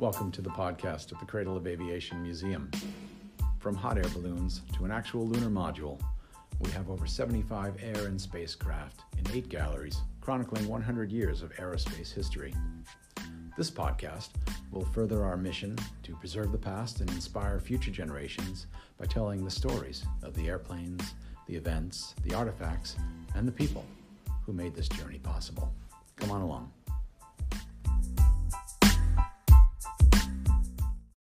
Welcome to the podcast of the Cradle of Aviation Museum. From hot air balloons to an actual lunar module, we have over 75 air and spacecraft in 8 galleries chronicling 100 years of aerospace history. This podcast will further our mission to preserve the past and inspire future generations by telling the stories of the airplanes, the events, the artifacts, and the people who made this journey possible. Come on along.